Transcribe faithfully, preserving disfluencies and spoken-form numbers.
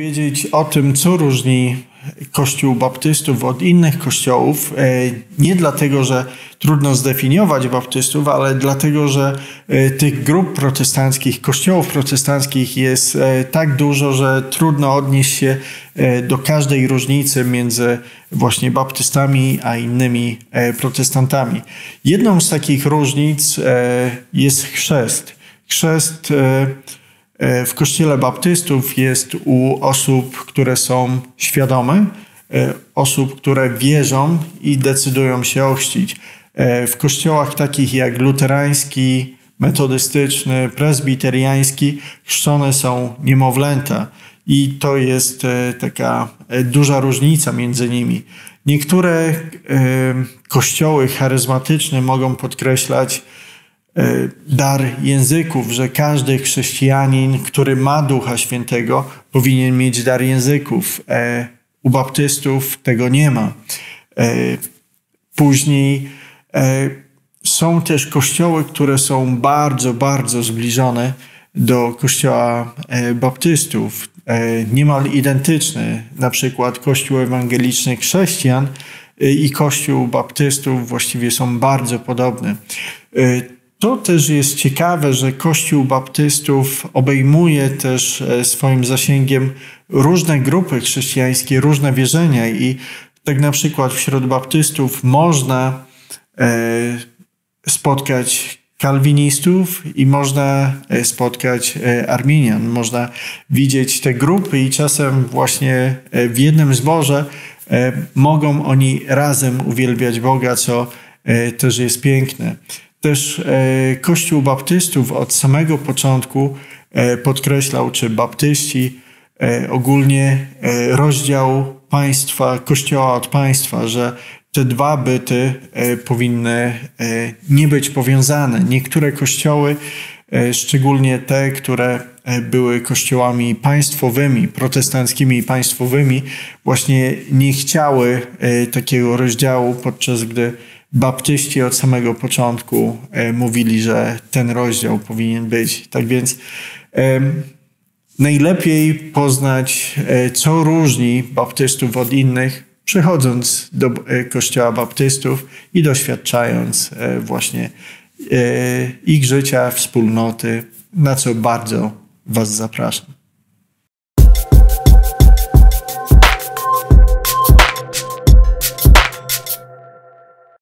powiedzieć o tym, co różni Kościół baptystów od innych kościołów. Nie dlatego, że trudno zdefiniować baptystów, ale dlatego, że tych grup protestanckich, kościołów protestanckich jest tak dużo, że trudno odnieść się do każdej różnicy między właśnie baptystami a innymi protestantami. Jedną z takich różnic jest chrzest. Chrzest w kościele baptystów jest u osób, które są świadome, osób, które wierzą i decydują się ochrzcić. W kościołach takich jak luterański, metodystyczny, prezbiteriański chrzczone są niemowlęta i to jest taka duża różnica między nimi. Niektóre kościoły charyzmatyczne mogą podkreślać dar języków, że każdy chrześcijanin, który ma Ducha Świętego, powinien mieć dar języków. U baptystów tego nie ma. Później są też kościoły, które są bardzo, bardzo zbliżone do kościoła baptystów. Niemal identyczne. Na przykład Kościół Ewangeliczny Chrześcijan i Kościół baptystów właściwie są bardzo podobne. To też jest ciekawe, że Kościół baptystów obejmuje też swoim zasięgiem różne grupy chrześcijańskie, różne wierzenia i tak na przykład wśród baptystów można spotkać kalwinistów i można spotkać arminian. Można widzieć te grupy i czasem właśnie w jednym zborze mogą oni razem uwielbiać Boga, co też jest piękne. Też Kościół baptystów od samego początku podkreślał, czy baptyści ogólnie rozdział państwa, Kościoła od państwa, że te dwa byty powinny nie być powiązane. Niektóre kościoły, szczególnie te, które były kościołami państwowymi, protestanckimi i państwowymi, właśnie nie chciały takiego rozdziału, podczas gdy baptyści od samego początku mówili, że ten rozdział powinien być. Tak więc najlepiej poznać, co różni baptystów od innych, przychodząc do kościoła baptystów i doświadczając właśnie ich życia, wspólnoty, na co bardzo Was zapraszam.